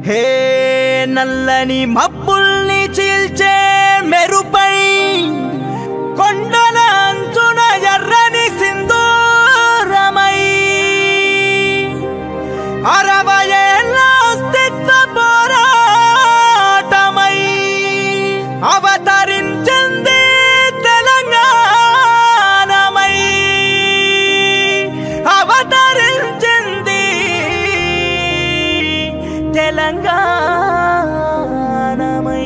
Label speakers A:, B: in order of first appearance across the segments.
A: హే నల్లని మబ్బుల్ని చీల్చే మెరుపై కొండల అంచున ఎర్రని సింధూరమై 60 ఏళ్ల అస్తిత్వ పోరాటమై అవతరించింది తెలంగాణమై అవతరించింది తెలంగాణమై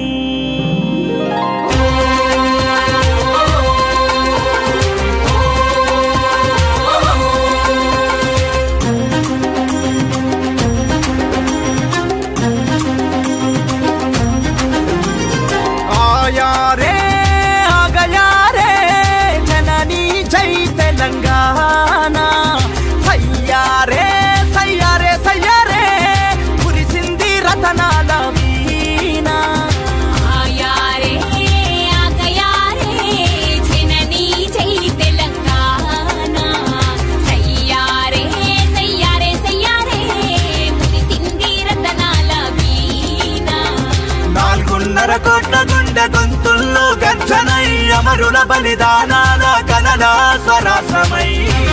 A: आया रे आ गया रे जननी जय तेलंगाना सैया रे सैया रे सैया रे कुरिसिंदी रतनाल वीणा
B: आया रे आ गया रे जननी जय तेलंगाना सैया रे सैया रे सैया रे कुरिसिंदी रतनाल वीणा
A: 4.5 కోట్ల గుండె గొంతుల్లో గర్జనై అమరుల బలిదానాల కలల స్వరాసమై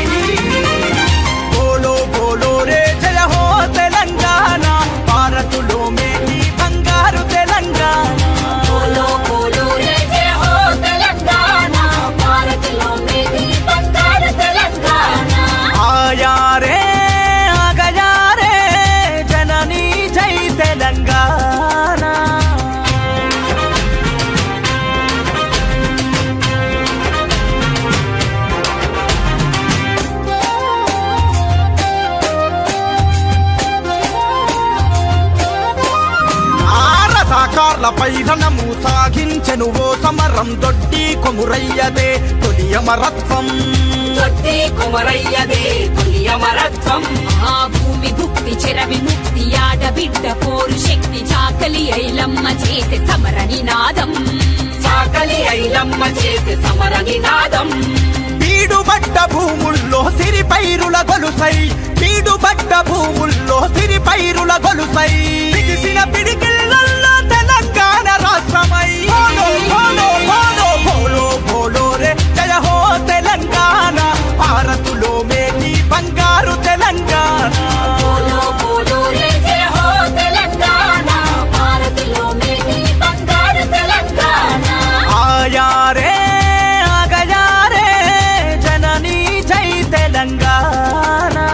A: బోలో బోలో రే జయ హో తెలంగాణ భారతులో మేటి బంగారు తెలంగాణ
B: बोलो बोलो रे जय हो तेलंगाना भारतलो मेरी बंगार तेलंगाना
A: आया रे आ गया रे जननी जय तेलंगाना రసాకార్లపై రణము సాగించెను ఓ సమరం దొడ్డి కొమురయ్యదే తొలి అమరత్వం
B: తొట్టి కుమరయ్యదే తొలి అమరత్వం ఆ భూమి భుక్తి చెర విముక్తి ఆడబిడ్డ పోరు శక్తి చాకలి ఐలమ్మ చేసే సమర నినాదం చాకలి ఐలమ్మ చేసే సమర నినాదం
A: పీడుబడ్డ భూముల్లో సిరి పైరుల గొలుసై పీడుబడ్డ భూముల్లో సిరి పైరుల గొలుసై బిగిసిన పిడికిళ్ళల్లో తెలంగాణ రాష్ట్రమై బోలో బోలో బోలో బోలో బోలో రే జయ హో తెలంగాణ భారతులో మేటి బంగారు తెలంగాణ
B: बोलो बोलो रे जय हो तेलंगाना भारतलो मेरी बंगार तेलंगाना
A: आया रे आ गया रे जननी जय तेलंगाना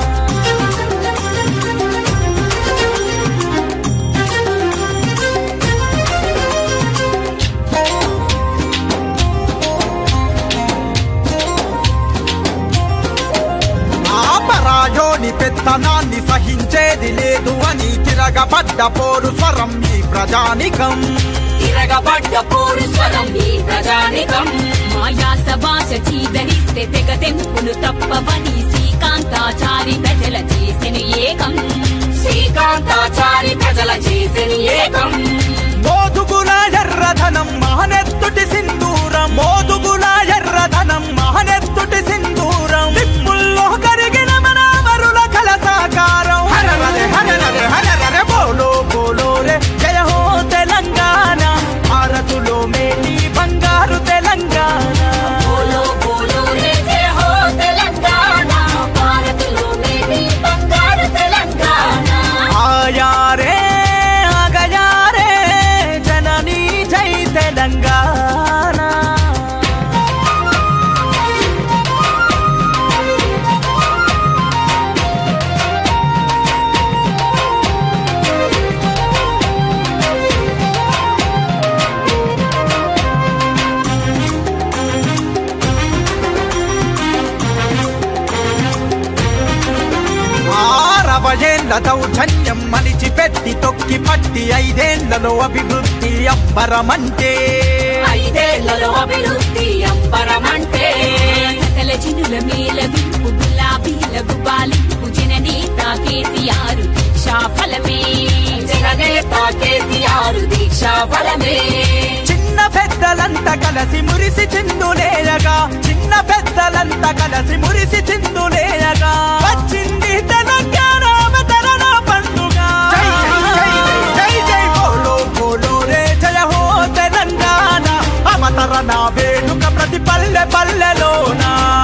A: పరాయోని పెత్తనాన్ని సహించేది లేదు అని తిరగబడ్డ పోరు స్వరం ఈ ప్రజానికం
B: తిరగబడ్డ పోరు స్వరం ఈ ప్రజానికం మాయాస భాష చీదరిస్తే తెగ తెంపులు తప్పవని శ్రీకాంతాచారి ప్రజల చేసెను ఏకం శ్రీకాంతాచారి ప్రజల చేసెను ఏకం
A: మోదుగుల ఎర్రధనం మహనెత్తుటి సింధూరం మోదుగుల ఎర్రధనం మహనెత్తుటి సింధూరం దిప్పుల్లో కరిగిన మన అమరుల కల సాకారం హరరే హరరే హరరే బోలో బోలో రే జయ హో తెలంగాణ భారతులో మేటి బంగారు తెలంగాణ
B: बोलो बोलो रे जय हो तेलंगाना भारतलो मेरी बंगार तेलंगाना
A: आया रे आ गया रे जननी जय तेलंगाना ఏళ్ల దౌర్జన్యం మలిచిపెట్టి తొక్కి పట్టి 5 ఏళ్లలో అభివృద్ధి అబ్బరమంటే
B: 5 ఏళ్లలో అభివృద్ధి అంబరమంటే సకల జనుల మేల వింపు గులాబీల గుబాలింపు జననేత కేసీఆర్ దీక్షా ఫలమే జననేత కేసీఆర్ దీక్షా ఫలమే
A: చిన్న పెద్దలంతా కలిసి మురిసి చిందులేయగా చిన్న పెద్దలంతా కలిసి మురిసి చిందులేయగా వచ్చింది తెలంగాణ అవతరణ పండుగ జై జై జై పల్లెలోనా